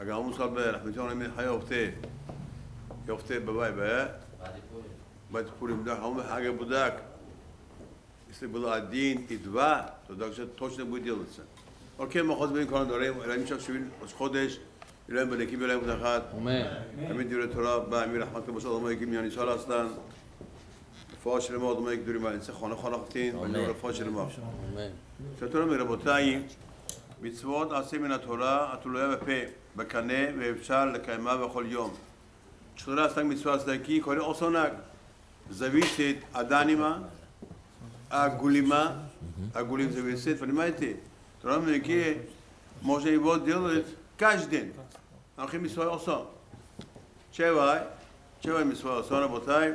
اگه همون سال به رحمتی آنها یافته ببای به بعد پوریم ده همون اگه بودک استقبال الدین ادوا تو داشت точно будет делаться. اوکی ما خواست به این کار داریم الان میشه شوین از خودش الان به لکی بیایم متخد همین دیره ترا با امیر رحمت الله باشه آدمایی که میانی سال هستن فاشل ما آدمایی که دوریم انسان خانه خفتین و نور فاشل ما چطور میره باتایی מצוות עשה מן התורה התלויה בפה, בקנה ואפשר לקיימה בכל יום. Čtura stang mitzvah staki kore osonak зависит от анима, гулим зависит, понимаете? Тора можно его делать каждый день. Анхи митцва осон. Чевай митцва осон работай.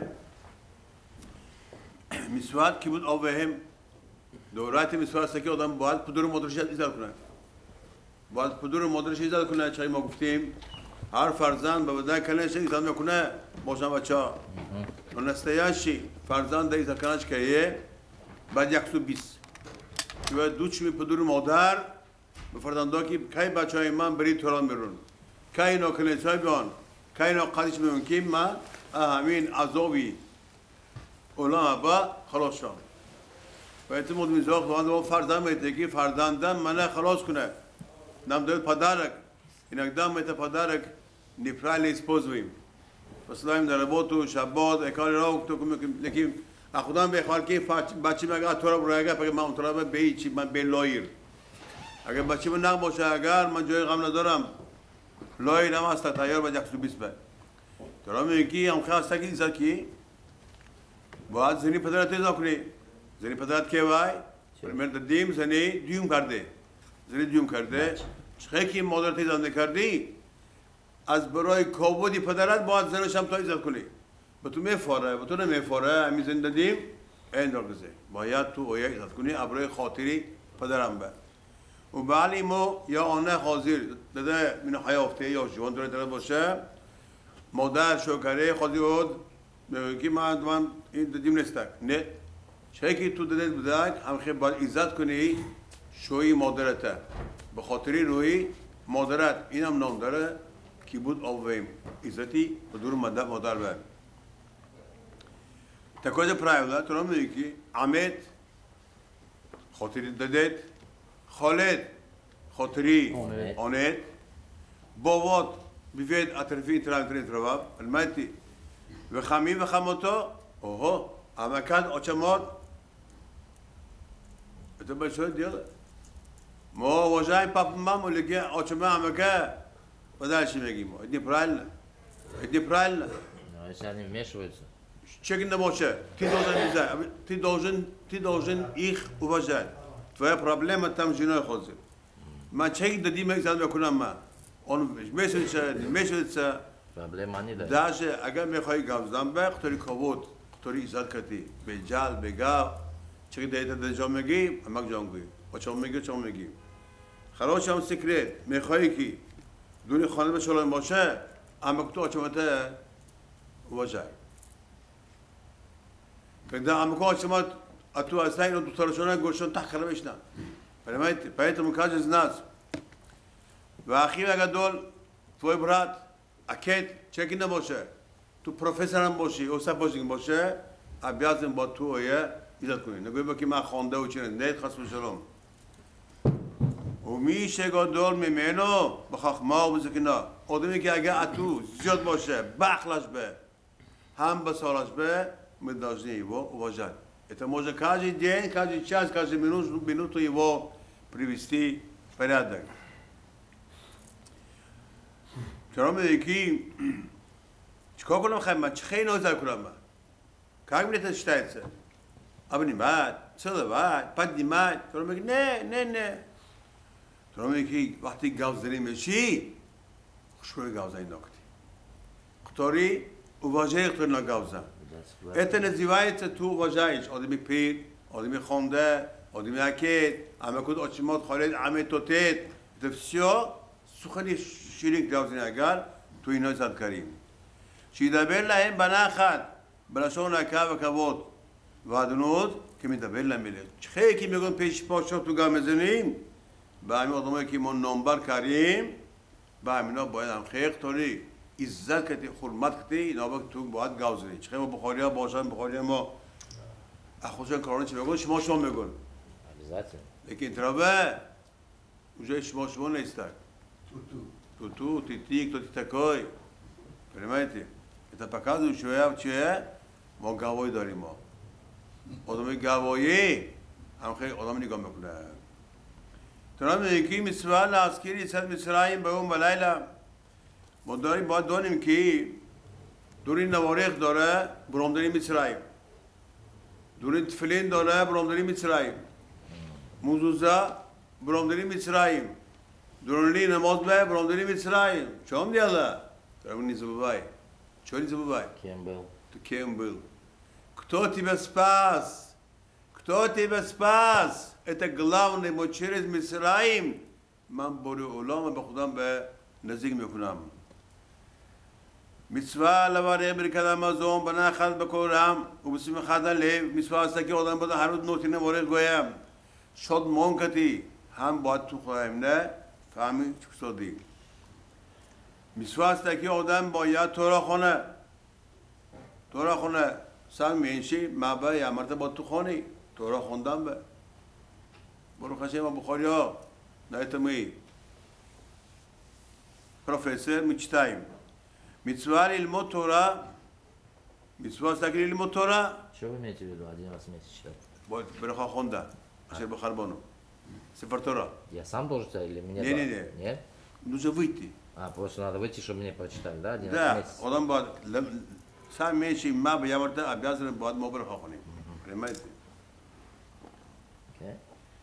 Митцва кибуд аввехем. دورات متوسط که آدم باید پدر مدرسه ایجاد کنه. باید پدر مدرسه ایجاد کنه. چای ما گفتیم هر فرزند به بدن کنش ایجاد میکنه. باشن بچه‌ها. نستیاشی فرزند ایجاد کنش که بعد 120. که دوچ می پدر مادر به فرزندا که کی بچهای من بری توران برون. کی نکنه بیان. کی نقدش میون که من همین عذابی اونا با خلاص شدم. поэтому میذارم دوام فرزند میگه فرزندم منو خلاص کنه нам дают подарок иногда мы это подарок неправильно используем посылаем на работу шаббат экали раук то लेकिन خودم بخواد که بچه میگه تو رو راگه بگه من تو رو به هیچ من به لایر اگر بچه من نباشه اگر من جای غم ندارم لایر هم است تیار به 120 به تو رو میگی هم خواسته کی ایزا کی باید زنی پدرت ایزا کنی زنی پدرت که وای پرمر دیم زنی دیوم کرده چه کی مادرت ایزا نکردی از برای کابودی پدرت باید زنش هم تو ایزا کنی به تو میفاره به تو نمیفاره همی زنده دیم این درگزه باید تو اویا ایزا کنی برای خاطری پدرم به و بعلی ما یا آنه حاضر داده من حیافته یا جوان داره باشه مادر شوکره خودی بود میگه من این دادیم نستک نه چه کی تو دادت بدک هم خیلی باید عزت کنی شوی مادرته به خاطری روی مادرت اینم نام داره کی بود آویم عزتی به دور مادر به تکوز پرایولا تو نام میگی عمد خاطری دادت خالد خاطری آنت بابات بیفید اطرافی تراب الماتی و خمی و خموتا اوه امکان آچمات تو بچه دیگه ما وجای پاپ مامو لگه آچما امکان بدالشی میگیم ادی پرال No, если они вмешиваются. چکن نباشه ти должен их уважать твоя проблема там с женой ходит من چه دادیم ایجاد میکنم من اون میشه Проблема они да. даже اگر میخوای گاوزن به خطوری کبود خطوری ایجاد کردی به جال به گاو چه دیتا دجام میگی امک جانگوی و چون میگی خلاص هم سکرت میخوای کی دونی خانه به شلون باشه امک تو چمته وجای когда امکو چمت اتو اصلا اینو دو تاشونه گوشون تخره بشنن поэтому каждый из нас ואחיו הגדול, твой брат, акет, чеки не боше, tu профессором боши, осапошник боше, обязан быть твое изад куни. Не говори, ки ма хонда учен, нет, хас вешалом. ומי שגדול ממנו בחכמה ובזקנה, آدمی که اگه اتو زیاد باشه، بخلش به، هم بسالش به، مدازنی его уважать. Это можно каждый день, каждый час, каждую минуту его привести в порядок. چرا میگی چیکار کنم خیلی من چه خیلی نازل کنم من کاری میره تشتایت ابنی مات چرا بعد پدی مات چرا میگی نه چرا میگی وقتی گاوزنی میشی خوشوی گاوزنی نکتی خطوری уważай خطور نگاوزن это называется تو уважаешь آدمی پیر آدمی خونده آدمی اکید همه کود آچمات خالد همه توتید это все سخنی شیرین گاوزنی اگر تو اینا زد کریم שידבר להם בנחת בלשון הקו וכבוד ואדנות כמדבר למלך חלק میگن پیش پاشا تو گام زنیم به همین آدمایی که ما نامبر کردیم با همینا باید هم خیق طوری عزت کتی حرمت کتی اینا با تو باید گوزنی چه ما بخاری ها باشن بخاری ما اخوشن کارونه چه بگون شما میگون обязательно. لیکن ترابه اونجا شما نیستن تو تیتیک تو تیتکای پرمیتی это показывает что я چه ما گواهی داریم ما آدم گواهی هم خیلی آدم نگاه میکنه ترام میگی مسوال عسکری صد مصرایم به اون لیلا ما داریم باید دانیم که دوری نوارق داره برامداری مصرایم دوری تفلین داره برامداری مصرایم موزوزا برامداری مصرایم دورنی نماز به برامداری مصرایم چون دیالا ترام نیزه ببای چون نیزه ببای Кем был? تو کیم был кто тебя спас кто тебя спас это главное мы через مصرایم من بوری علام به خودم به نزدیک میکنم میسوا لواره برکدم ازم بنا خد بکورم و بسیم خدن لی میسوا است که آدم بود هر روز نوتینه وارد گویم شد مونکتی هم باید تو خواهیم نه فهمی چکسادی میسوا است که آدم باید تورا خونه سن مینشی مبه یا مرتبه باید تو خانی تورا خوندم به برو خشیم و بخاری ها نایتمی پروفسور میچتایم میتسوار علم تورا میتسوار ساکن علم تورا Что вы имеете в виду? Один раз в месяц читать? باید برخا خونده اشتر بخار بانو سفر تورا Я сам должен читать или мне? Не-не-не. Нет? нужно выйти А, просто надо выйти, чтобы мне прочитали, да? Один раз в да месяц? آدم باید سن مینشی مبه یا مرتبه ابیازن باید ما برخا خونیم پرمیتی Окей.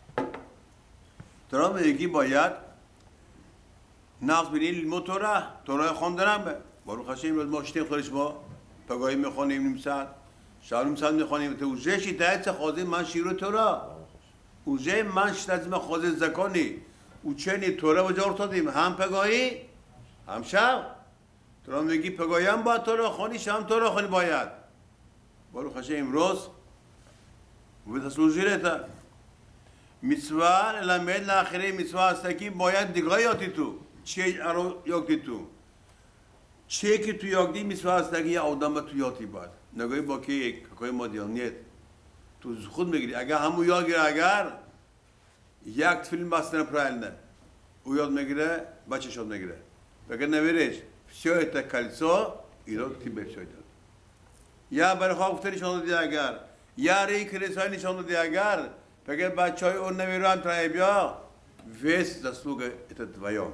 ترام یکی باید نقص بینی علم تورا خوندنم به برو خشیم روز ما شتیم خودش ما پگاهی میخوانیم نیم ساعت شهرم ساعت میخوانیم تو اوزه شیطایت خوازی من شیرو تورا اوزه من شیطایت من خوازی زکانی او چنی تورا وجه ارتادیم هم پگاهی هم شب ترام میگی پگاهی هم باید تورا خانی شب تورا خانی باید برو خشیم امروز و تسلوزیره تا میسوا لامد لاخری میسوا است که باید دیگه یادی تو چه ارو یادی تو چه که تو یادی میسوا است که یه آدم تو یادی باید نگاهی با که کوی مادیانیت تو خود میگیری اگر همو یاد گیره اگر یک فیلم باستن پرایل نه او یاد میگیره بچه شاد میگیره بگر نویرش все это кольцо идет к тебе все это یا برای خواه نشان دادی اگر یا ری کلیسای نشان دادی اگر بگر بچه های اون نمیرن ترای بیا весь заслуга это твое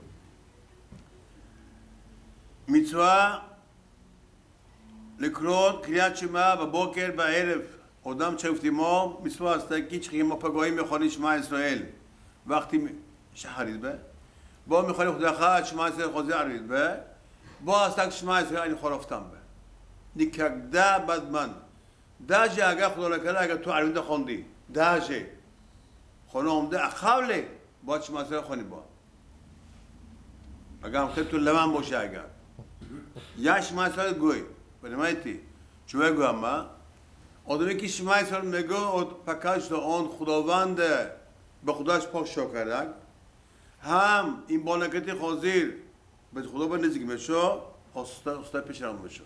מצווה לקרוא קריאת שמע בבוקר בערב آدم چه ما מצווה است که چه ما پگاهی میخوانیم شما اسرائیل وقتی شهرید به با میخوانیم خدا خواهد شما اسرائیل خوزی عرید به با است که شما اسرائیل خرافتم به никогда بدمن даже اگر خدا نکرده اگر تو عرید خوندی даже خانم خاله با شما اسرائیل خونی با اگر هم تو لمن باشه اگر یا شما اسرائیل گوی بنمایتی چوه گو اما آدمی که شما اسرائیل میگو پکاش دا آن خداوند به خداش پاک شکرک هم این بالکتی خازیر به خدا به نزدیک میشو آستا پیش رم میشو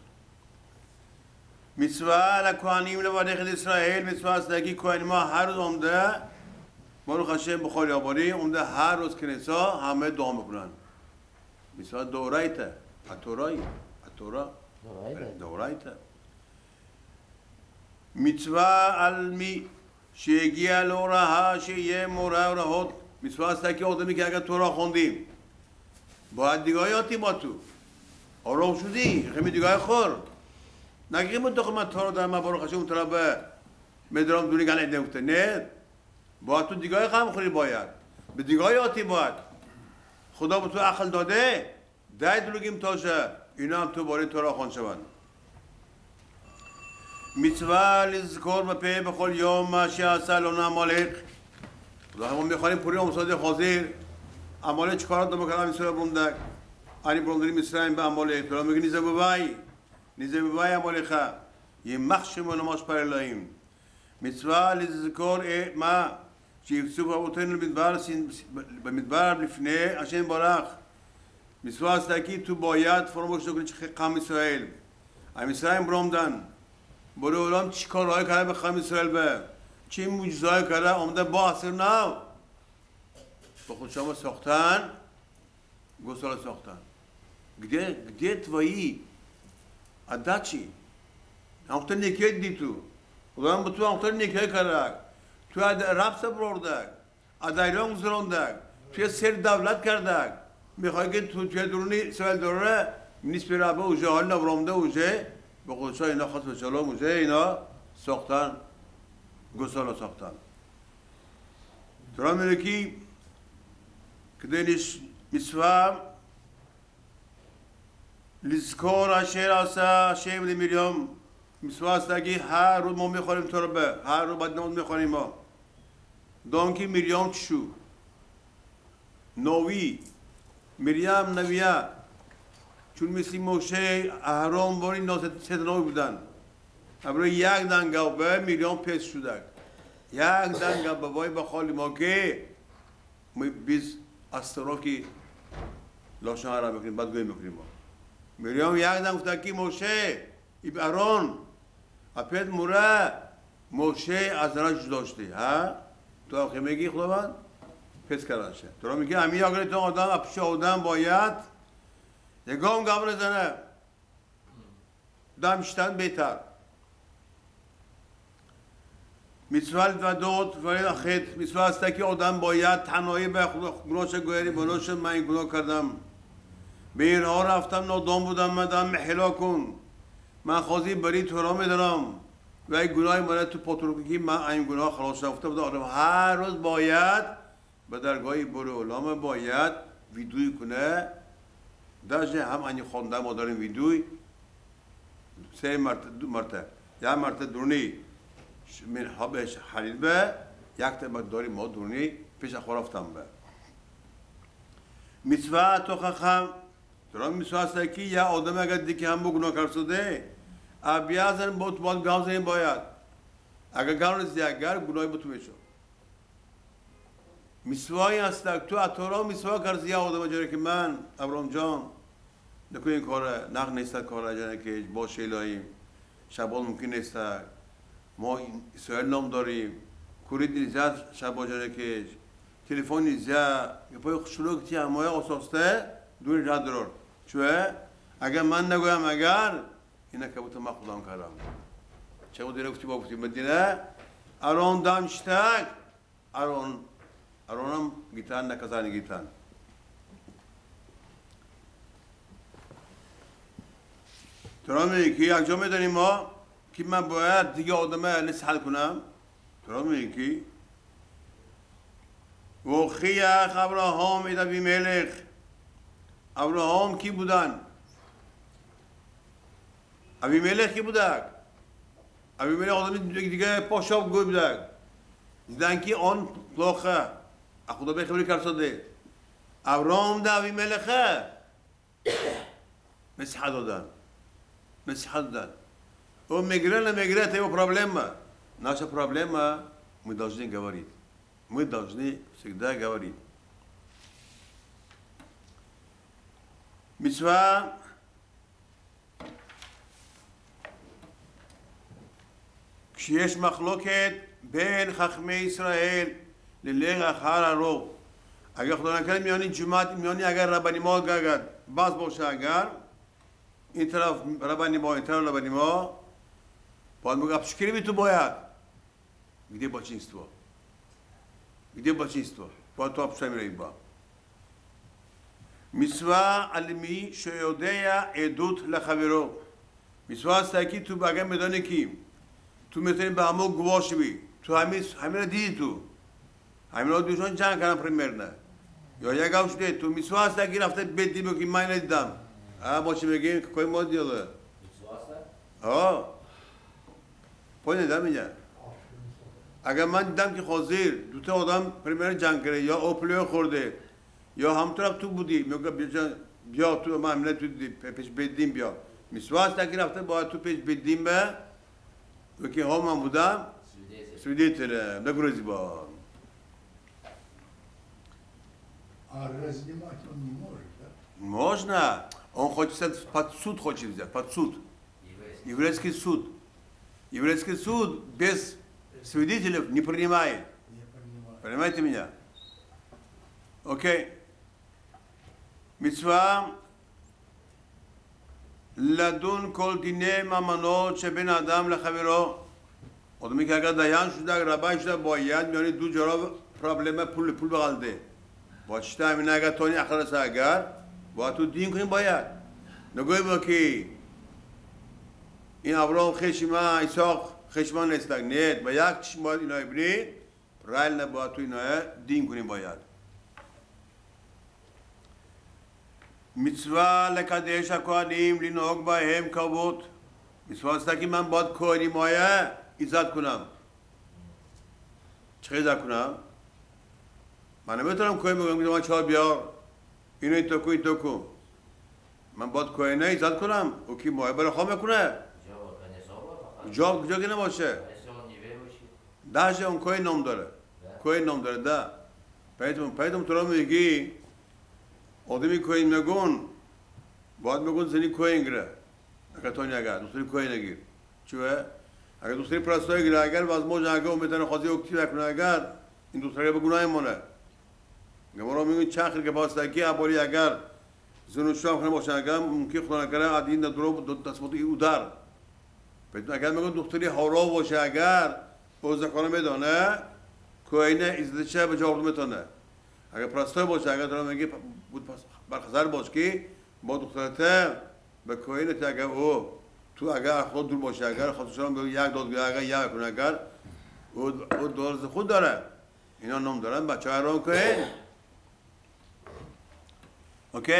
میسوا لکوانیم لوادخ اسرائیل میسوا است که کوهن ما هر روز آمده ما رو خشم بخاری آباری آمده هر روز کنیسا همه دعا میکنن میسوا دورایته התורה דאורייתא מצווה על מי שהגיע להוראה שיהיה מורה הוראות מצווה עשתה که آدمی که اگر تورا خوندیم باید دیگاه یاتی با تو آرام شدی خیلی دیگاه خور نگیم من داخل من تورا دارم من برو خشم تورا به مدرام دونی گل ایده گفته نه باید تو دیگاه خواهم خوری باید به دیگاه یاتی باید خدا به تو عقل داده دای دلوگیم تاشه اینا هم تو باری تورا خوان شوند میتوا لذکر و پی بخول یوم ماشی اصل عمالق خدا همون میخوانیم پوری امساد خازیر عمالق چکارات دو بکنم میسوی بروندک آنی بروندری میسرائیم به عمالق تورا میگه نیزه ببای عمالقه یه مخشم و نماز پر الهیم میتوا لذکر ما שיפצו באבותינו במדבר לפני השם ברך مسوا استکی تو باید فراموش نکنی چه قوم اسرائیل اسرائیل برامدن برای اولام چی کارهای کرده به قوم اسرائیل به چه معجزه‌ای کرده آمده با اثر نه با خود شما ساختن گسال ساختن گده تویی اداچی آخر نیکی دی تو اولام با تو آخر نیکی کرده تو رفت برده ادایران گذرانده توی سر دولت کرده میخوای که توی درونی سوال داره نیست به رابه اوجه حال نبرامده اوجه به خودشا اینا خواست به چلام اوجه اینا ساختن گسالا ساختن ترام میره که دینش میسوام لیزکور شیر آسا شیر میریم میسوا است که هر روز ما میخوریم تربه هر روز بعد نماز میخوریم ما دانکی میریم چشو نوی مریم نویه چون مثل موشه اهرام باری ناسدناوی بودن برای یک دنگا به مریم پیش شده یک دنگا به وای به خالی ما که بیز از طرف که لاشن حرام میکنیم بعد گوی میکنیم ما مریم یک دنگا گفته که موشه ایب ارون اپید موره موشه از راه جدا شده ها تو آخه میگی خداوند پس کردنشه تو را میگه همین اگر تو آدم اپش آدم باید یکم گام زنه دمشتن بهتر میسوال و دوت ولی آخر میسوال است که آدم باید تنهایی به گناهش گویی بنوش من این گناه کردم به این راه رفتم نادام بودم مدام محلا کن من خواستی بری تو را میدارم و این گناه من تو پاتروکی من این گناه خلاص رفته بودم هر روز باید به درگاهی برو علامه باید ویدیوی کنه درجه هم انی خونده ما داریم ویدیوی 3 مرتبه 2 مرتبه یک مرتبه درونی من حبش حرید به یک تبا داریم ما درونی پیش خورفتم به میسوا تو خخم درام میسوا است که یا آدم اگر دیگه هم بگناه کرده ابیازن بود گام زنیم باید اگر گام رسید اگر گناهی بود تو میشو میسوایی است تو اتورا میسوا کردی یا آدم جوری که من ابراهیم جان نکو این کار نق نیست کار جنه که با شیلاییم شبان ممکن نیست ما اسرائیل نام داریم کورید نیزد شبان جنه که تلفن نیزد یه پای شلوک تی همه اساسته دوری رد درار چوه اگر من نگویم اگر اینا که بودم ما خودم کردم چه بود رفتی با گفتی مدینه ارون دامشتک ارونم گیتان نکازانی گیتان ترا میگی یک جا میدونیم ما که من باید دیگه آدمه نصیحت کنم ترا میگی و خیخ ابراهام ایده بی ملک ابراهام کی بودن ابی ملک کی بودن ابی ملک آدمی دیگه پاشاب گوی بودن دیدن که آن پلاخه خدا به خبری کرده ابراهام ده ابی ملکه مسیحه دادن o migrante tem um problema. Nosso problema мы должны говорить. Мы должны всегда говорить. Мицва כשיש מחלוקת בין חכמי ישראל ללך אחר הרוב. اگر خدا نکنه میانی جماعت میانی اگر ربانی ما گرد باز باشه اگر این طرف ربانی ما این طرف ربانی ما باید میگه شکری بی تو باید گده بچینستو باید تو اپشای میره با میسوا علمی شیوده عدود لخبرو میسوا است که تو بگه میدانی که تو میتونی به همون گواش بی تو همین دیدی تو همین رو دوشان جنگ کردن پریمیر نه یا یک هم شده تو میسوا است که رفته بدی بگی من ندیدم باشه بگیم که کوی ما دیاله میسوا است؟ پای ندیدم میگه اگر من دیدم که خوزیر دوتا آدم پریمیر جنگ کرده یا اوپلیو خورده یا هم طرف تو بودی میگه بیا تو ما همینه تو پیش بدیم بیا میسوا است که رفته باید تو پیش بدیم به وکی ها من بودم سویدیتره نگروزی با А разнимать он не может, да? Можно. Он хочет взять под суд, хочет взять, под суд. Еврейский суд. Еврейский суд без свидетелей не принимает. Понимаете меня? Окей. מצווה לדון כל דיני ממונות שבין האדם לחברו. עוד میگه اگر دیان شده ربای شده باید میانی دو جراب پرابلم پول بغلده با چطور همینه اگر تانی اخلاص اگر باید تو دین کنیم باید نگوی با که این ابراهام خشما ایساق خشما نستگ نیت با یک چشم باید اینای بینید رایل نباید تو اینای دین کنیم باید מצווה לקדש הכהנים לנהוג בהם כבוד. מצווה עשתה כי من باید کهنی مایه ایزاد کنم. چه ایزاد کنم؟ من نمیتونم کهن بگم که من چهار بیار اینو این توکو من باید کهنه ایزاد کنم او که مایه برای خواه میکنه جا که نباشه دهشه اون کهن نام داره کهن نام داره ده پیدم تو را میگی آدمی کوین نگون باید میگون زنی کوین گره اگر تو نگه دوسری کوین نگیر چوه اگر دوسری پرستای گره اگر باز موج اگر میتونه خواهی اکتی بکنه اگر این دوسری به گناه مونه گمارا میگون چخیر که باستگی ابولی اگر زن و شام خونه باشه اگر ممکن خدا نکره عدین درو تصمت او در اگر میگون دوسری هورا باشه اگر او زکانه میدانه کوین ازدچه به جاورد میتونه اگر پرستای باشه اگر دارم میگه بود برخزر باش که با دخترته به کوینت اگر او تو اگر خود دور باشه اگر خودشان به یک دادگاه اگر یک کنه اگر او دارز خود داره اینا نام دارن بچه ها رو کوین اوکی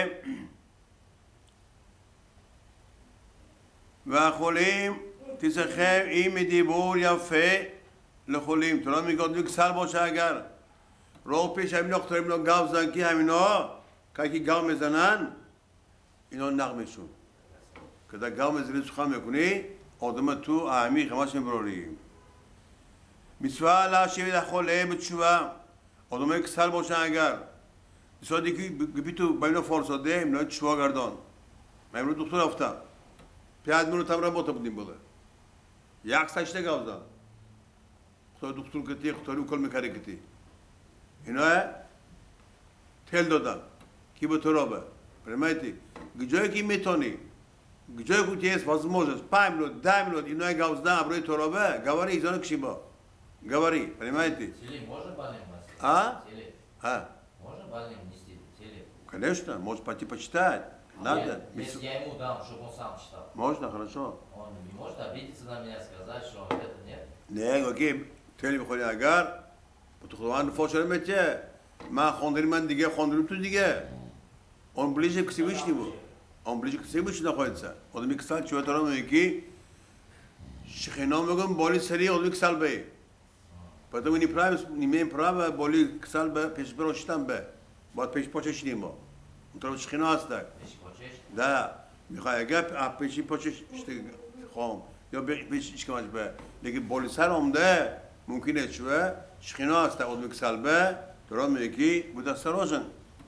و خولیم تیسخم این میدیبور یفه لخولیم تو را میگه یک سال باشه اگر راه پیش همین اختر اینا گاو زن که همینا که گاو میزنن اینا نغمشون که در گاو میزنی سخن میکنی آدم تو اهمی خماش میبروری میسوا لاشی در خوله بچوه آدم یک سال باشن اگر میسوا دیگه گپی تو باینا فرساده اینا چوا گردان من امروز دکتر رفتم 5 minut هم работа بودیم بوده یک سشته گاو زن خدا دکتر کتی خدا کل میکره کتی اینا تل دادن کی به تو را به پرمایتی گجایی که میتونی گجایی که تیز возможность 5 minut 10 minut اینا گاوزدن ابروی تو را به گواری ایزان کشی با گواری پرمایتی Селим, можно больным носить? А? Селим, а можно больным нести? Селим. конечно можешь пойти почитать надо Если я ему дам, чтобы он сам читал, можно хорошо он не может обидеться на меня, сказать, что это нет? نه اوکی تلی بخوری اگر تو خودمان فوش میشه من خوندم من دیگه خوندم تو دیگه اون بلیج کسی میشنی بود اون بلیج کسی میشنی نخواهید سر آدمی که سال چوه تارا میگی شخینا میگم بالی سری آدمی که سال به پس اونی پرایم نیمه پرایم بالی که سال به پیش براشتم به باید پیش پاچش نیم با اون طرف شخینا هست در Если хочешь. ده میخوای اگر پیشی پاچش خواهم یا پیش اشکمش به لیکن بالی سر آمده ممکنه چوه شخینا هست در آدمی که سال به ترا میگی بود از سراشن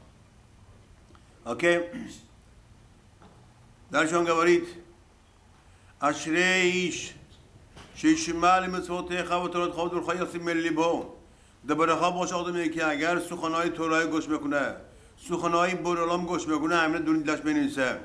اوکی درشان گوارید اشره ایش شیشمال مسوته خواه تراد خواه دور خواهی اصیم ملی بون دبره خواه باشه آدمی که اگر سخنهای تورای گوش میکنه سخنهای برالام گوش میکنه همینه دونی دلش بینیسه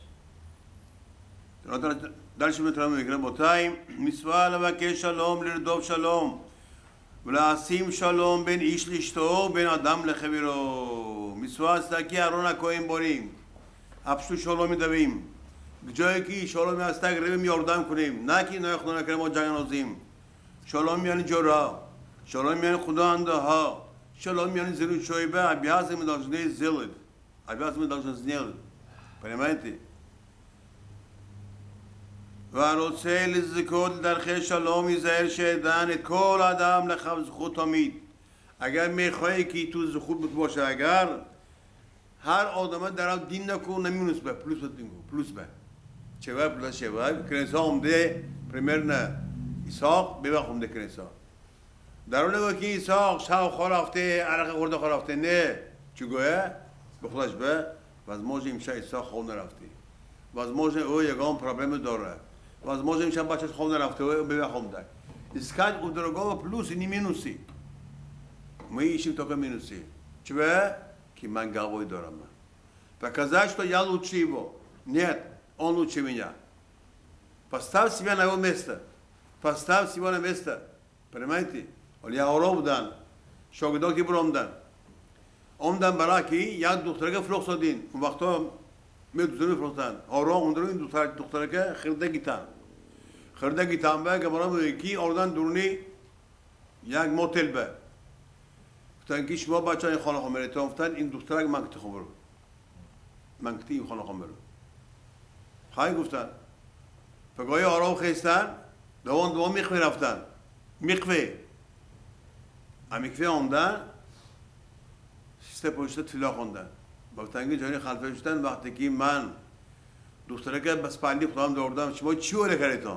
درش میتونم میگرم با تایم مسوال و که شلوم لردوب شلوم ולעשים שלום בין איש לאשתו בין אדם לחברו מצווה עשתה כי ארון הכהן בונים הפשטו שלום מדבים ג'וי כי שלום עשתה גרבים יורדם کنیم نه که نه خدا نکنه ما جنگ نازیم شلوم یعنی جورا شلوم یعنی خدا انده ها شلوم یعنی زیرو شویبه عبیاز میداشنه زلد عبیاز میداشنه زنیل پریمایتی و רוצה לזכות לדרכי שלום ייזהר שאדן את כל האדם לכף זכות תמיד اگر میخوایی که تو زخود باشه اگر هر آدم در دین نکن نمیونست به پلوس بدینگو پلوس به چه پلوس چه کنسا آمده پریمر نه ایساق ببخ آمده کنسا در اون نگاه که ایساق شاو خواه رفته عرق خورده خواه رفته نه چگوه به خودش به возможно имша ایسا خوب نرفتی возможно او یگان پرابلم داره возможно имша بچه خوب نرفته و به خوب ده искать у другого плюсы не минусы мы ищем только минусы чего ки man головой дором показать что я лучше его нет он лучше меня поставь себя на его место поставь себя на место понимаете я оробдан شاگردان که برامدن آمدن برای که یک دختره که فروخت دادین اون وقتا می دختره فروختن آرام اون رو این دختره که خرده گیتن به که برای که آردن درونی یک موتل به گفتن که شما بچه این خانه خمره تا گفتن این دختره که منکتی خمرو منکتی این خانه خمرو خواهی گفتن فگاهی آرام خیستن دوان میخوی رفتن میخوی امیکوی آمدن سه پشت تفیلا خوندن با تنگی جانی خلفه شدن وقتی که من دختره که بس پندی خودم دوردم شما چی ولی کردیتان؟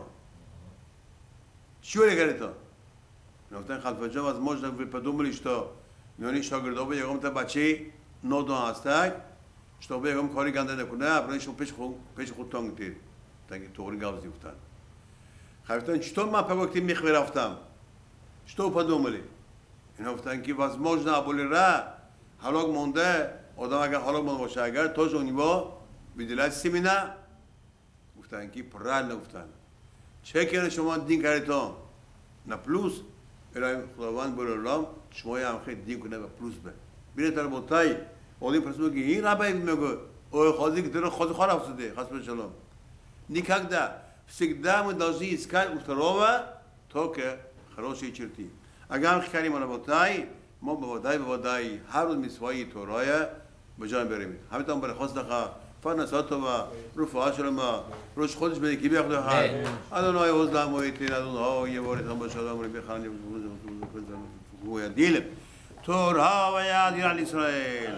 چی ولی کردیتان؟ گفتن خلفه جان از موج نگوی پدوملیش تا میانی شاگرده با یکم تا بچه نودان هستک شتا با یکم کاری گنده نکنه اپرای شما پیش خود تانگتید تنگی توری گوزی گفتن خفتن چطور من پگوکتی میخوی رفتم؟ چطور پدوملی؟ اینا گفتن که возможно ابولی را حالاک مونده آدم اگر حالاک مونده باشه اگر توش اونیوا بیدیلت سیمینه گفتن که پرال نگفتن چه کنه شما دین کردیتان نه پلوس الهی خداوند برالام شما هم خیلی دین کنه و پلوس به بیره تر بوتای آدم پرسیده که این ربایی میگه او خازی که در خازی خوار افسده خاص شلام никогда всегда мы должны искать у второго только хорошие черты اگر هم خیلی ما نبودای ما بودای هر روز میسوایی تورای بجان بریم همینطور برای خواست دقا فنسات و رفعه شلما روش خودش بده کی بیاخده ها ادونای وزدم و ایتین ادونها یه باری هم باشه آدم رو بخوانیم هو دیلم تورها و یاد علی اسرائیل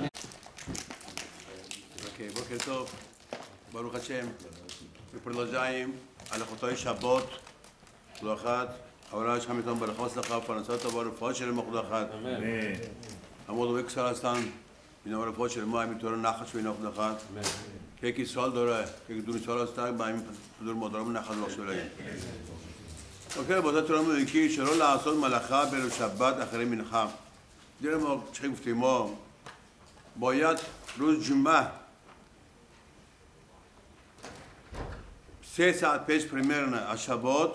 اوکی بوکر تو باروخ هاشم میپردازیم علی خطای شبات خداخد اولش همینطور برای خواست دقا فرانسات و برای فاش ما خداخد اما دو یک سال هستن اینا برای فاش ما همینطور نخش و اینا خداخد که یکی سال داره که دو سال هستن با همین دور مادرم نخش باشه ولی اوکی بعد تو رو میگی چرا لحظات ملخا برای شبات آخر منخا دیگه ما چه گفتیم ما باید روز جمعه 3 ساعت پیش پریمرنا از شبات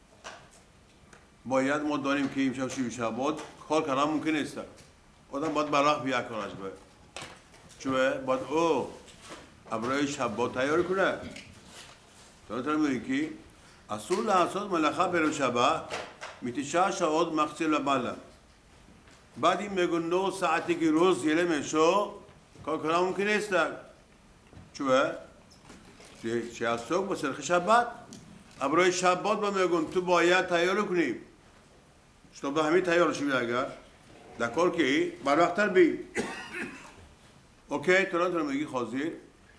باید ما داریم که امشب شبات کار کردن ممکن نیست آدم باید برق بیا کارش به چون باید او برای شبات تیار کنه تو میگی که اصول لحظات ملخا برای شبات میتیشه شاید مقصد بالا بعد این میگن 9 ساعتی که روز یله میشو کار کردن ممکن نیست چون چه از صبح بسرخ شبات برای شبات با میگن تو باید تیار کنی شما به همین تیار شوید اگر در کار که بر وقتر بی اوکی تران میگی خازیر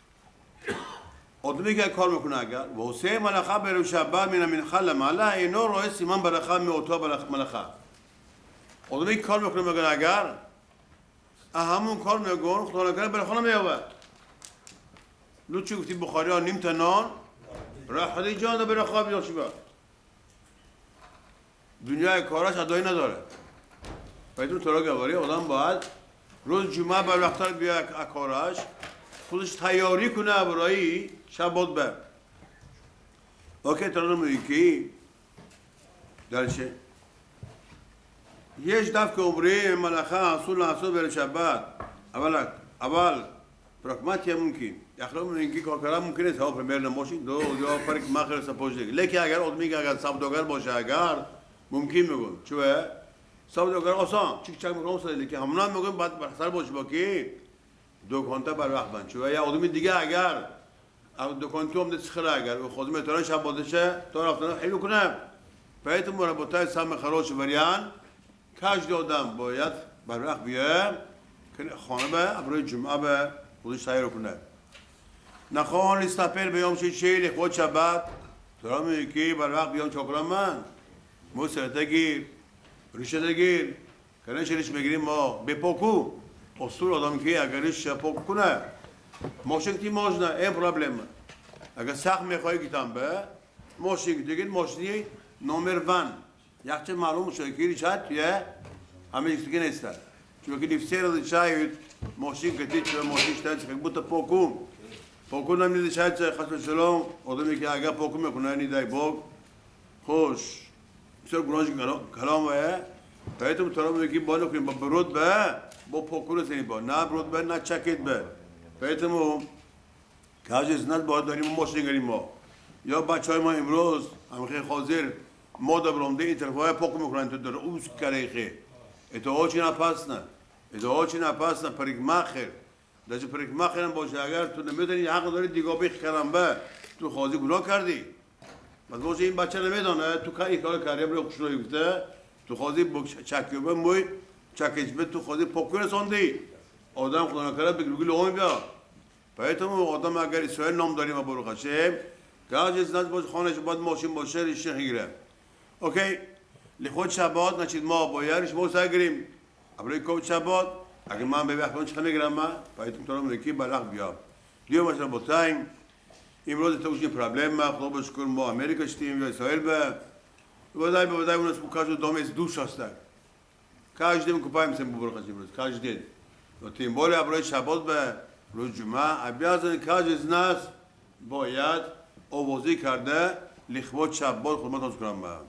آدمی که کار میکنه اگر و حسین ملخا برو شبه من خل مالا اینو روی سیمان برخا می اوتا ملخا آدمی که کار میکنه میگن اگر همون کار میگن خدا نکنه برخانه میابد لوچی گفتی بخاری ها نیم تنان راحتی جان برخا بیاد شبه دنیای کاراش ادایی نداره باید تو را گواری آدم باید روز جمعه بر وقتر بیا کاراش خودش تیاری کنه برای شبات بر اوکی تو را میگی درشه یه دفعه که عمری ملخه اصول بر شبات اول پراکماتیا ممکن اخلاق میگی کار کردن ممکن است ها پرمیر نماشین دو یا پرک ماخر سپوز دیگه لیکن اگر آدمی که اگر سوداگر باشه اگر ممکن میگم چوه سوداگر آسان چیک چک میگم ساده لیکن همون میگم بعد بحثر باشه با کی دکانتا بر وقت بند چوه یا آدمی دیگه اگر دکانتو هم دست خره اگر و خودم میتونه شب بادشه تا رفتن حلو کنه باید مربوطه سم خراش وریان کاش دادم باید بر وقت بیه که خانه به برای جمعه به خودش تیار کنه نخوان لیستاپل بیام شیل خود شبات تو میگی بر وقت بیام چاکرام من موسیقی گیر ریشه گیر کنه شریش میگیریم ما به پاکو اصول آدم که اگرش پاک کنه ماشین можна, این проблема. اگر سخت میخوای گیتام به ماشین دیگه ماشینی نمبر 1 یخچه معلوم شده که ریچارد توی همه چیزی نیست. چون که دیفسیر چای ماشین کتی چه ماشین شده که بود پاکو نمیده شاید خاطر سلام آدمی که اگر پاکو میکنه نیدای باگ خوش بسیار گناهش کلام واه باید تو میگی بالا کنیم با برود به با پاکو رسید با نه برود به نه چکید به باید که از ازنت باید داریم ماشین گریم ما یا بچهای ما امروز هم خیلی حاضر ما دبرونده این طرفای پاکو میکنن تو در اوز کریخه اتها چی نپسنه اتها چی نپسنه پریکماخر داشت پریکماخر هم باشه اگر تو نمیدونی حق داری دیگه بیخ کردم به تو خواهی گناه کردی بس باشه این بچه نمیدونه تو که این کار کاری برای خوشنایی گفته تو خواهی چکیو به موی چکیش به تو خواهی پاکو رساندی آدم خدا نکرد بگی لغمی بیا باید هم آدم اگر اسرائیل نام داریم و برو خشم که از ازنت باشه خانهش باید ماشین باشه ریشه خیره اوکی لخود شبات نچید ما باید ما سگریم برای کوچ شبات اگر من به وقت چه میگیرم من باید تو میگی برق بیا دیو مثلا با تایم امروز تو چه پرابلم ما خدا بشکر ما امریکا شدیم یا اسرائیل به بدای اون اسمو کاجو دومس دوش هست کاج دیم کپایم سم برو خشم روز کاج دید و تیم بول برای شبات به روز جمعه ابیازن کاج از ناس باید آوازی کرده لخود شبات خدمت از کنم با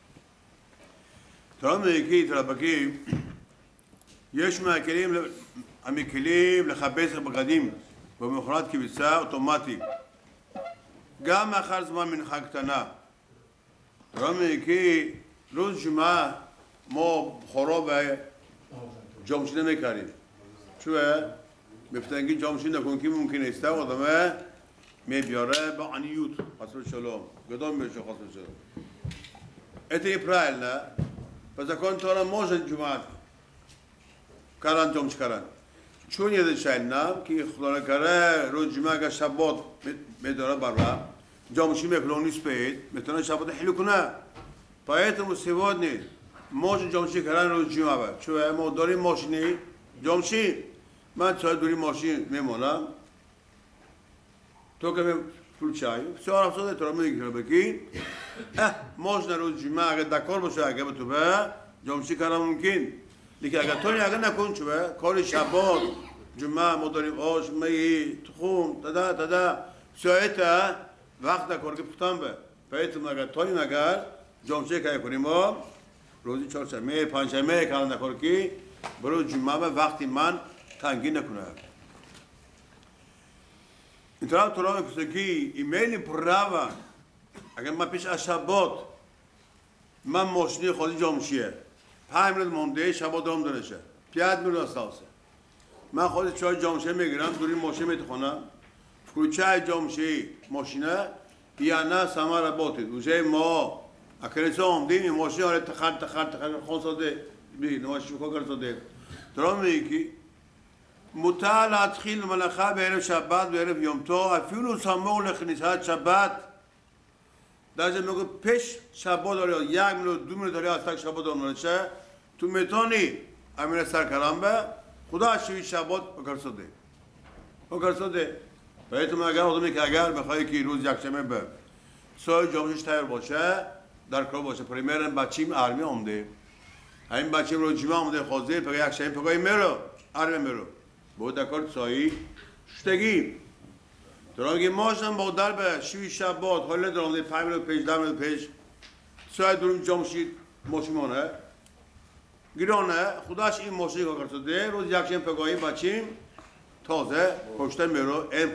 ترام میگی ترابکی يش ما كليم عم كليم لخبيث بقديم بمخرات كبسة اوتوماتيك قام اخر زمان من حقتنا رامي كي روز جمعة ما خرابة جامشين نمیکاریم شو مفتنگی جامشين نکن که ممکن است آدمه میبیاره با عنیوت حسب شلوم قدام میشه حسب شلوم اتي پرایل نه پس اکن تورا موجن جمعه کاران جمش کاران چون یه شاید نام که خدا نکره روز جمعه که شبات میداره برا جامشی میکنه سپید میتونه شبات حلو کنه باید مسیواد نیست ماشین جامشی کردن روز جمعه با چون ما داریم ماشینی جامشی من چای دوری ماشین میمونم تو که فول چای سوار افسوده تو رو میگیره بکی ماشین روز جمعه اگه دکار باشه اگه به تو به جامشی کردن ممکن لیکن اگر تو اگر نکن چوه کار شبات جمعه ما داریم آش می تخم تدا ساعت وقت نکار که پختم به پیتم اگر تو اگر جامچه که کنیم ما روزی چهارشنبه پنجشنبه کار نکار کی برو جمعه به وقتی من تنگی نکنه این طرف تو را میگه کی ایمیل پراوا اگر ما پیش از شبات من ماشینی خودی جامشیه 5 minut مونده شبا دوام دارشه 5 minut استاسه من خود چای جامشه میگیرم دوری ماشین میتخونم فروچای جامشه ماشینه یا نه سماره باتید وجه ما اکرسا آمدیم ماشین آره تخر خونساده بی نماشی بکن کرساده ترام میگی متعال ادخیل ملخه به عرف شبت به عرف یومتو افیلو سامو لخنیسات شبت درجه میگه پیش شبا داره 1 minut 2 minut داره از تک شبا داره چه تو میتونی امیر سر کلام به خدا شوی شبات بکرساده باید تو اگر آدمی که اگر بخوای که روز یکشنبه به سای جامعش تایر باشه در کار باشه پریمرن بچیم ارمی آمده این بچیم رو جمعه آمده خوازه پگه یکشنبه پگه میرو ارمی میرو بود دکار سایی شتگی درانگی ماشن با در به شوی شبات حالا درانده 5 minut پیش 10 minut پیش سای دورم جامشید ماشیمانه گیرانه خداش این موسیقی کار کرده روز یکشنبه پگاهی بچیم تازه پشت میرو این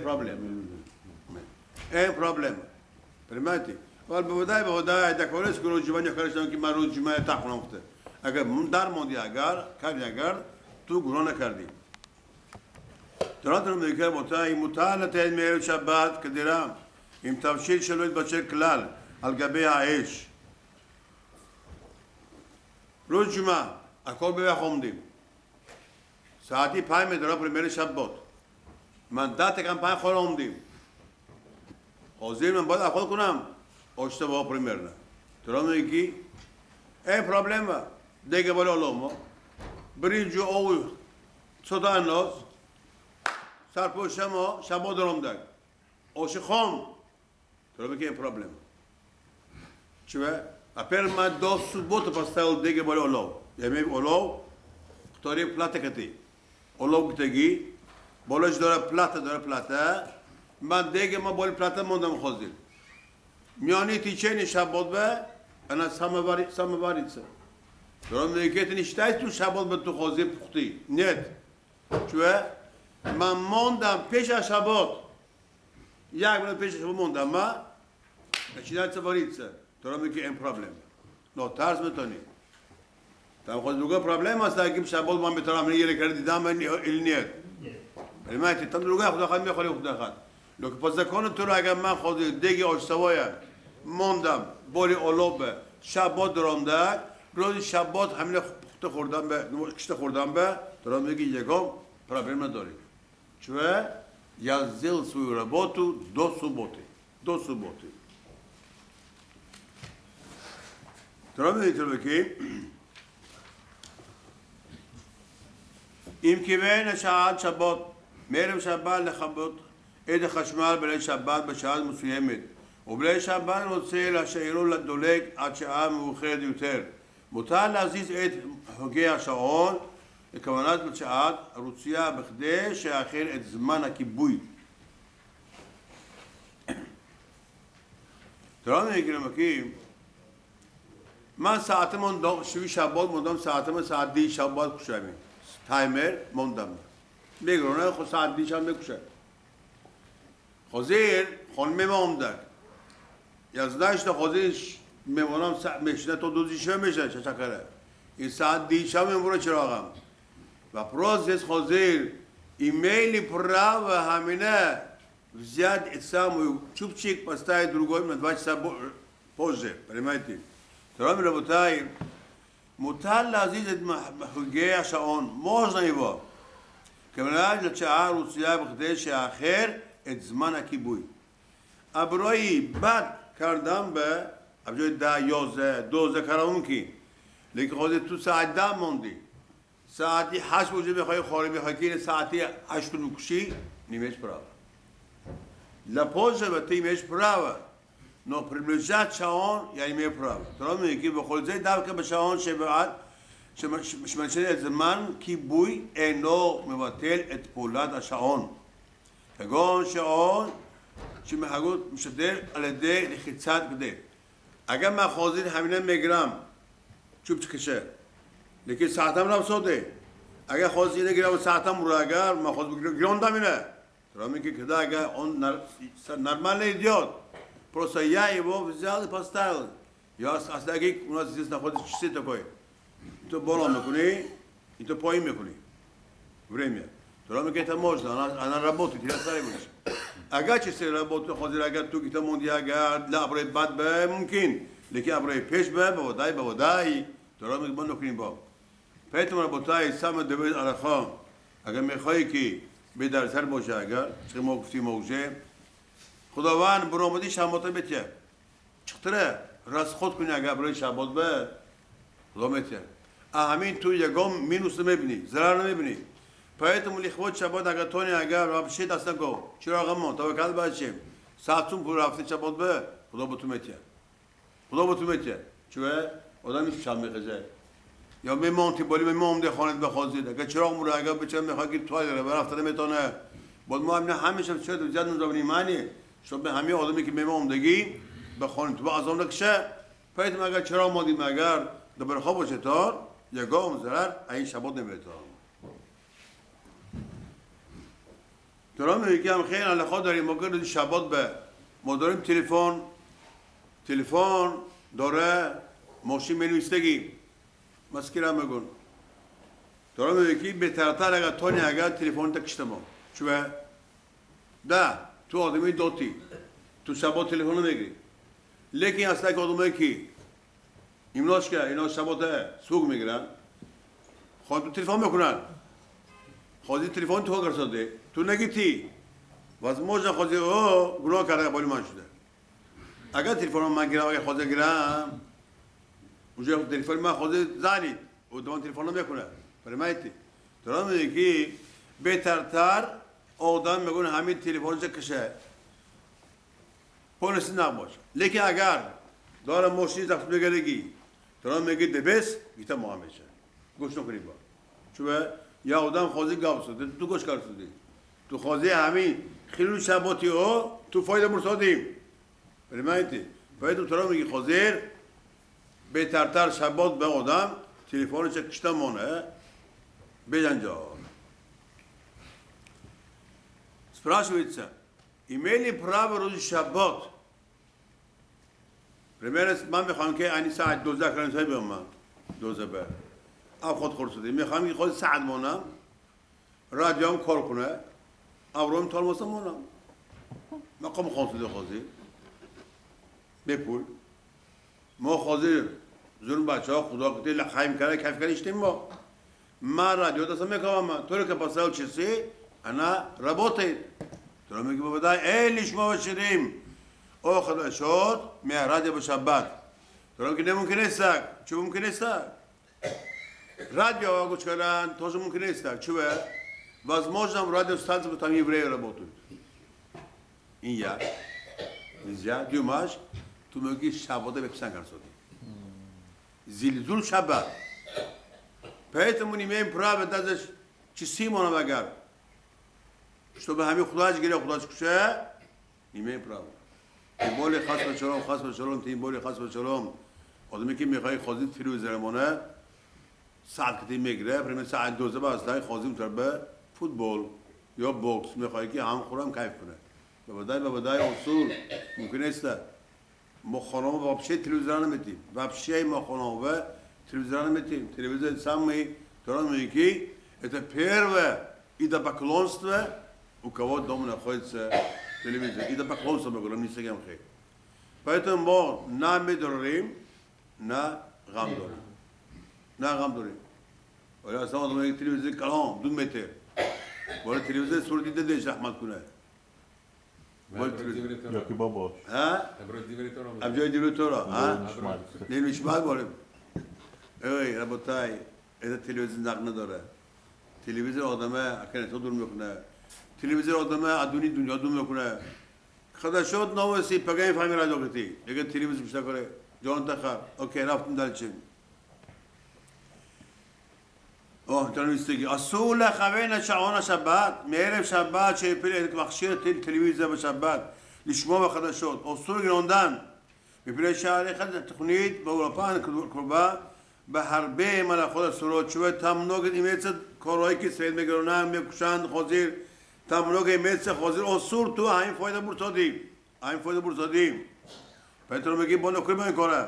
پرابلم پرماتی ولی به ودای دکورس که روز جمعه نکردم که من روز جمعه تخونم خته اگر در موندی اگر تو گناه نکردی درانت میگه متعلق این میرو شبات که دیرم این تفصیل شلوید بچه کلال الگبه عیش روز جمعه اکول به خوندیم ساعتی 5 میداره پریمیر شبات من دات کم 5 خوندیم حاضر من باید اکول کنم آشته با پریمیر نه تو میگی این پرابلم دیگه بالا لامو برینجو او صدا انداز سرپوش ما شبا درام دک اوش خام تو رو بگیم پرابلم چه اپر ما دو سبوت پاستال دیگه بالا اولو یعنی اولو کتاری پلاته کتی اولو کتگی بالش داره پلاته من دیگه ما بالا پلاته موندم خوزید میانی تیچه شبات به انا سامواریتسه درام میگه نیشتای تو شبات به تو خوزید پختی نیت چه من موندم پیش شبات یک من پیش شبات موندم ما начинается вариться то میگه این پرابلم نو ترس میتونی там خود другая проблема است که شبات من میتونم یه کار دیدم من نیت البته там другая خدا خواهد میخوری خدا خواهد لکه پس زکان تو رو اگر من خود دیگه آشتوایه موندم بولی اولوبه شبات درامده روز شبات همین پخته خوردم به کشته خوردم به درام میگه یکم پرابلم نداری چون я сделал свою работу до субботы درام میگه که אם כיוון השעת שבת מערב שבת לכבות את החשמל בליל שבת בשעה מסוימת ובליל שבת רוצה להשאירו לדולק עד שעה מאוחרת יותר מותר להזיז את חוגי השעון לכוונת בשעת הרוציה בכדי שיאחר את זמן הכיבוי ترى میگم که من ساعتمون شوی شبات موندم ساعتم ساعت دی شبات کشیدم تایمر موندم میگرونه خود ساعت دی شب میکشه خوزیر خانم موندک یازدهش تا خوزیر میمونم میشنه تا دوزیشه میشه چه چکره این ساعت دی شب میمونه چراغم و پروسس خوزیر ایمیلی پرا و همینه زیاد اتسامو چوبچیک پستای другой на 2 часа позже понимаете تمام ربطای متعال عزیز حقیقی השעון можно его כמובן לשעה רוסיה בכדי שאחר את זמן הכיבוי ابروی بعد کردم به ابجای 10 11 12 کارم کی لیکن خودت تو ساعت 10 موندی ساعتی 8 بجه میخوای خوری میخوای که ساعتی 8 میکشی نیمش برابر la posa به تیمش برابر نو приближать شعون یعنی می برابر تو میگی به خود زید داو که به شعون شبعت شمشل زمان کی بوی انو مبتل ات پولاد השעון כגון שעון שמחגות משדר על ידי לחיצת גדה اگر من خوازید همینه میگرم چوب چکشه لیکن ساعتم را بسوده اگر خوازید نگیرم ساعتم رو اگر من خواست بگیرم گراندم اینه ترا میگه که اگر اون نرمال ایدیوت просто я его взял и поставил я оставил у нас здесь находится часы такой то болон мекуни и то поим мекуни время ترا میگه это можно она работает я сами будешь اگر چیزی работает خوازید اگر تو که موندی اگر لا برای بعد به ممکن لیکن برای پیش به بودای ترا میگه من نکنیم با поэтому работай сам دوید алаха اگر میخوای که به در سر باشه اگر چه ما گفتیم موجه خداوند برآمدی شمات بتیه چطوره راست خود کنی اگر برای شبات به خدا میتیه همین تو یکم مینوس نمیبینی ضرر نمیبینی поэтому لخوت شبات اگر تونی اگر رابشه دست نگو چرا غمان توکل باشیم ساعتون پر رفته شبات به خدا با تو میتیه چوه آدم میشه شب میخزه یا میمونتی بالی میمونده خانت بخوازید اگر چراغ مورد اگر بچه میخواد که توی داره برافت نمیتونه بود ما همین همیشه شد زیاد نزدونی معنی شد به همه آدمی که میموندگی بخوانید تو از اون نکشه پیتم اگر چراغ مادیم اگر دوباره خواب باشه تار یگام ضرر این شبات نمیتونه ترا میگم خیلی علاقه داریم مگر شبات به ما داریم تلفن داره ماشین مینویسگی مسکرا میگن ترا میگی بهترتر اگر تونی اگر تلفن تکشتم چوه ده تو آدمی دوتی تو شبات تلفن نمیگیری لیکن اصلا که آدمی کی ایمناش که اینا شبات سوق میگیرن خود تو تلفن میکنن خودی تلفن تو کرده تو نگیتی возможно خودی او گناه کرده بالی من شده اگر تلفن من گیرم اگر خودی گیرم اونجا تلفن من خود زنید و دوان تلفن میکنه فرمایتی ترا میگی بهترتر آدم میگن همین تلفنش کشه پولش نباشه لیکن اگر داره ماشین زخم بگیرگی تو میگی دبس گیتا مهمشه گوش نکنی با چون یا آدم خوازی گاو شده تو گوش کار شدی تو خوازی همین خیلی شباتی ها تو فایده مرسادیم بریمایتی باید تو را میگی خوازیر بهترتر شبات به آدم تلفنش کشته مونه بجنجا Спрашивается, имели право روز شبات примерно من میخوام که این ساعت 12 کرانسای بیام من 12 بر خود خورد شده میخوام که خود ساعت مونم رادیوم کار کنه اوروم تال واسه مونم مقام خاصی خاصی بپول ما خاصی زون بچه‌ها خدا کتی لخایم کرده کیف کردیم ما رادیو دست میکنم من تو رو که پاسال چیزی انا رباطي ترى میگه بابا ليش ما بشریم او خدا شد معراج بشبات ترى میگه ممکن است چه ممکن است رادیو گوش کردن توش ممکن است چه возможно радио станция там евреи работают این یا اینجا دیوماش تو میگی شباده بپسن کرد زلزول شبات поэтому не имеем права даже часы можно вагар чтобы همین خداش گیره خداش کشه نیمه پرام این بولی خاص به شلوم تیم بولی خاص به شلوم آدمی که میخوای خازی تلویزیون مونه ساعت کتی میگیره پریم ساعت 12 باستای خازی متر به فوتبال یا بوکس میخوای که هم خورم کیف کنه به بدای اصول ممکن است ما خانم вообще تلویزیون نمیتیم вообще ما خانم و تلویزیون نمیتیم تلویزیون سامی то میگی это первое идолопоклонство у кого дома находится телевизор. И да поклонство мы говорим, не сагам хей. Поэтому мы на медорим, на гамдорим. На гамдорим. ولی اصلا آدم یک تلویزیون کلام 2 متر. ولی تلویزیون صورتی دیدش رحمت کنه. Jockey باباش. ها؟ ابجای دیروتورا. ها؟ نیمیش بعد ولی. ای ربطای. این تلویزیون نقد نداره. تلویزیون آدمه اکنه تو دور میکنه. تلویزیون آدمه ادونی دنیا دور میکنه. خدا شد نوستی پگاهی فهمی را دوگتی. اگر تلویزیون بیشتر کنه جان تخر. اوکی رفتم دلچین. تنویستگی اصول خوین شعان شبات میرم شبات چه پیل مخشیر تلویزیون شبات لشما و خدا شد اصول گراندن میپیل شهر خد تقنید به اروپا کربا به حربه مال خود سرود شو تمنوگ ایمیت کارهایی که سید میگرونن میکشند خازیر تمنوگ ایمیت خازیر اصول تو همین فایده برسادیم پترو میگی با نکری من کاره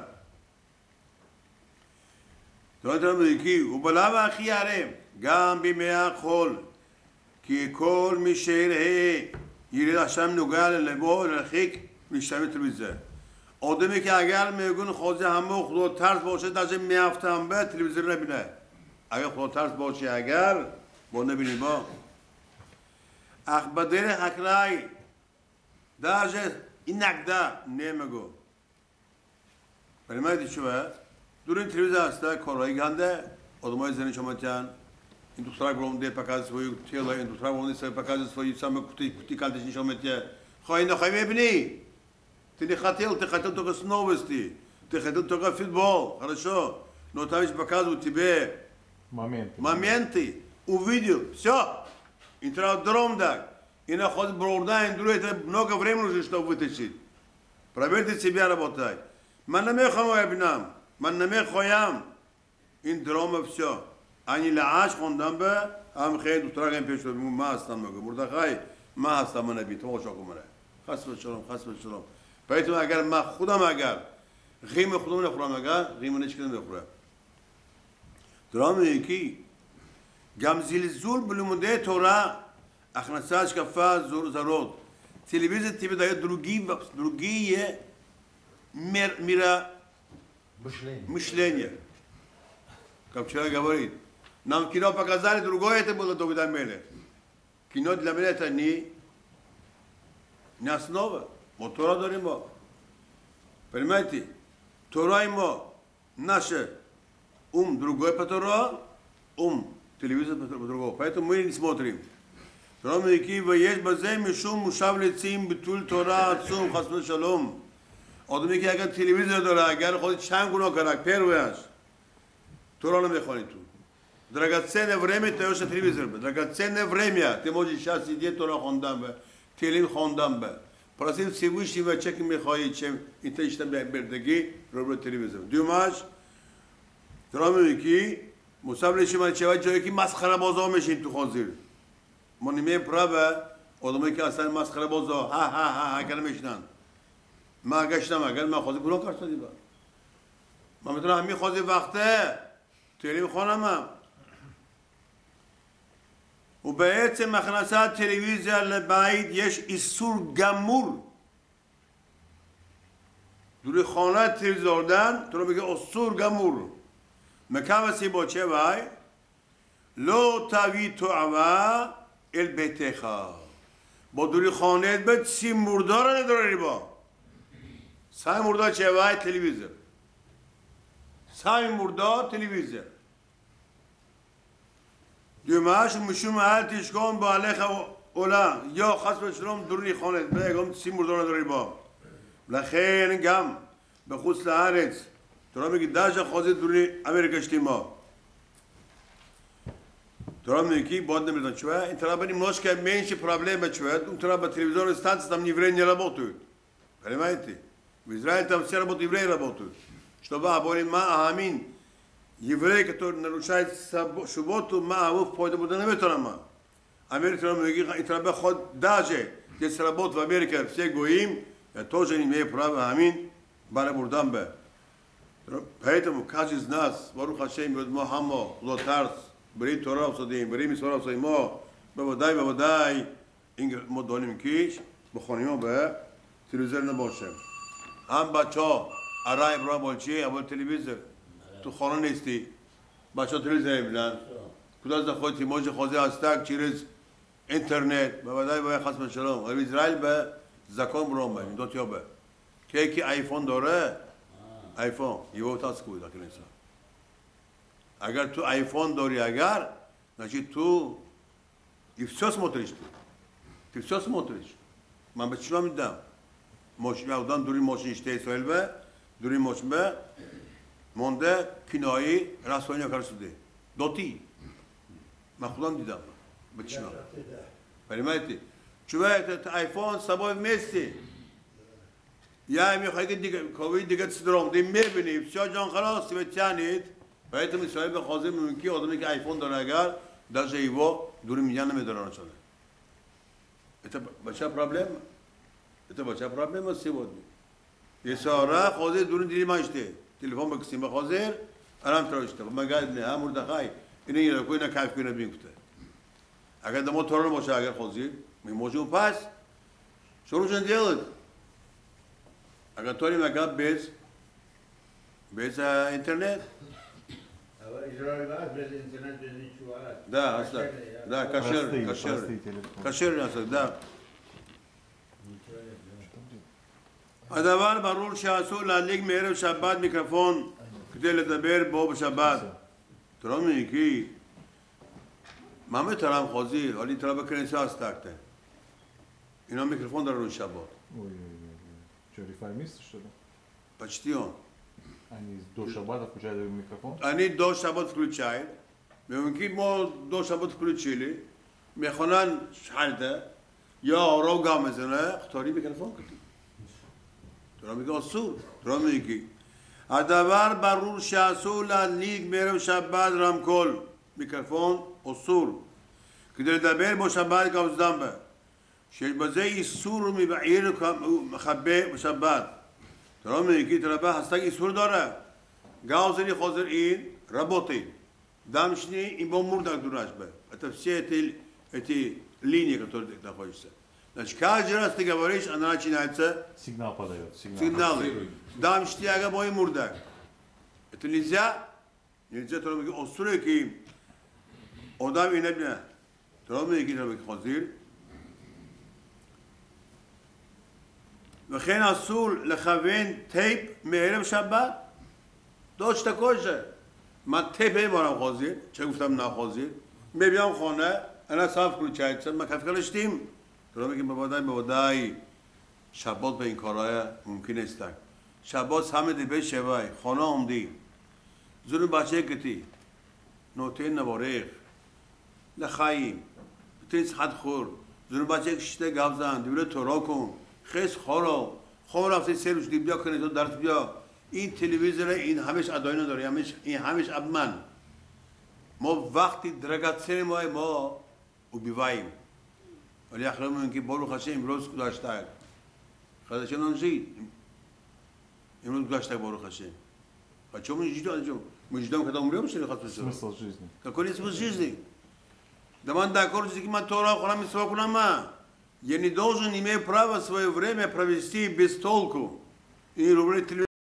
تو میگی و بلا و خیاره گام بیمیا خول کی کل میشه یری داشتم نگال لبو رخیک میشتم تلویزیون آدمی که اگر میگن خوازه همه خدا ترس باشه داشته میافتم به تلویزیون نبینه اگر خدا ترس باشه اگر با نبینی با اخبار حکرای داشته این نقده نمیگو ولی من دیشوه دورین تلویزیون هسته کارهایی گنده آدمای زنی شما تیان این دوسترای برونده پکاز سوی تیلا این دوسترای برونده سوی پکاز سوی سام کتی کالتش نشون میتیه خواهی نخواهی میبینی ти хотел только с новости, ты хотел только футбол, хорошо, но там ведь показывают тебе моменты, увидел, все, интродром так, и находит броуда, и это много времени уже, чтобы вытащить. Проверьте себя работать. Man намехам ябнам, man намехоям, интрома все. Они лааш хондам бе, ам хей дустрагам пешо, ма астам могу, мурдахай, ма астам наби, то шоку мара. خاص بشلون. поэтому اگر ما خودم اگر غیم خودم نخورم اگر غیم نشکن نخورم درام یکی گم زلزول بلومده تورا اخنساش کفا زرود телевизор тебе дает другие мышления. Как вчера говорит, нам кино показали, другое это было тогда меле. Кино для меня это не основа. Вот Тора дарим. Понимаете? Тора ему наше другой по Тора, телевизор по другому. Поэтому мы не смотрим. ترام میگی و یک بازه میشون مشابه تیم به طول تورا تصوم خصم شلوم آدمی که اگر تلویزیون داره اگر خود چند گناه کاراکتر ویاش تورا نمیخوانی تو драгоценное время تو یوش تلویزیون به драгоценное время ти можешь сейчас сидеть тора خوندن به تلویزیون خوندن به Просим Всевышнего, человек میخواهی چه این تشتم بردگی رو تلویزیون دیوماش ترام میگی مصابل شما چه جایی که مسخره بازا میشین تو خانزیر ما نیمه پرابه آدمی که اصلا مسخره بازا ها کنه میشنن ما گشتم اگر ما خوازی گناه کار شدی با ما میتونم همین خوازی وقته تلویزیون خانم و بعد مخنثات تلویزیون لبعید یش ایسور گمور دوری خانه تلویزیون دادن تو رو میگه ایسور گمور مکان سی با چه وای لو تاوی تو عوا البتخا با دوری خانه بد سی مردار نداری با سای مردار چه وای تلویزیون سای مردار تلویزیون دیماش مشوم حالتش کن با علیخ اولا یا خاص شلوم دورنی خانه بگم سی مردار نداری با لخین گم به خصوص لارز تو را میگی داشت خوازی دورنی امریکا ما تو را میگی بود نمیدون چه این طرف بنی مشکل منش پرابلم چه اون طرف با تلویزیون استانس там не евреи не работают понимаете в Израиле там все работают евреи работают чтобы обоим ма амин еврей который нарушает субботу ма его пойду буду неметонам Америка میگی این طرف خود даже если работает в Америке все гоим я тоже не имею права амин برای بردن به поэтому каждый из нас барух хашем мы хамо лотарс бери тора усадим бери мисвара усадим ما بودای این ما داریم کیش بخونیم به تلویزیون نباشه هم بچه ارای برای بولچی اول تلویزیون تو خانه نیستی بچه تلویزیون میبینن کدام از خود تیماج خوازی هستک چیز اینترنت بودای باید خصم شلوم و اسرائیل به زکام برام باید دو تیا به که آیفون داره آیفون یه تاس کوی داخل انسان اگر تو آیفون داری اگر نشی تو все смотришь ты все смотришь من به چی میدم ماشین آدم دوری ماشین اشته اسرائیل به دوری ماشین به مونده کنایی رسانه کار شده دوتی من خودم دیدم به چی понимаете чувствуете آیفون سبب میستی یا میخوای که دیگه کوی دیگه سدرام دی میبینی все جان خلاص بتیانید поэтому اسرائیل به خاطر ممکنه آدمی که آیفون داره اگر даже его дури меня нами начали. Это большая проблема. Это большая проблема сегодня. Если ора хозер дури дили мачте, телефон баксим хозер, арам троште. Магад не амур дахай. Ине я коина кайф кина бинкте. Агар дома торно боше агар хозер, мы можем пас. Что нужно делать? Агар тори магад без интернет. Да, да, кашер, да. הדבר ברור שאסור להדליק מערב שבת מיקרופון כדי לדבר בו בשבת. תראו כי מה מתרם חוזי, עלי תראה בכנסה הסתקת. אינו מיקרופון דרנו שבת. Что, реформисты, что ли? Почти он. Они до шаббата включают микрофон? Они до шаббат включают. Мы до шаббат включили. מכונן שחלתה, یا رو گام میزنه، اختاری میکرفون کتی. ترا میگه اصول، ترا میگی. ادوار برور شاسول لیگ میرم شباد رامکول میکرفون اصول. که در دبیر با شباد کامزدم به. شش بازه ایسور میبعیر مخبه شباد. ترا میگی ترا به هستگی ایسور داره. گاوزنی خازر این رباطی. دامشنی این با مردک دراش به. اتفسیه эти линии, которые находятся. Значит, каждый раз ты говоришь, она начинается... Сигнал подает. Сигналы. Дам штяга мой мурдак. Это нельзя. Нельзя, тромики остройки. Одам и небня. Тромики хозир. וכן אסור לכוון טייפ מערב שבת. דוש תקושה. מה טייפ הם עולם חוזיר? שגופתם נה חוזיר. מביים חונה. она сам включается, мы как колештим, то мы бавадай, шаббат به این کارهای ممکن است. شبات همه دی به شوای خانه اومدی زون بچه کتی نوتین نوارخ لخایم تیز حد خور زون بچه کشته گابزن دیوره تورا کن خیس خورا رفتی سرش دی بیا کنی تو درس بیا این تلویزیون این همش اداینا داره این همش ابمن ما وقتی درگاتسه ما وبیوایم ولی اخلاق من که بارو خاصه امروز داشته خداش نانزید امروز گذاشته بارو خاصه почему не ждем мы ждем когда умрем что ли хатуса Смысл жизни. какой смысл жизни да man d'accord что мы Тора храм митцва кунама я не должен иметь право свое время провести без толку и рубрить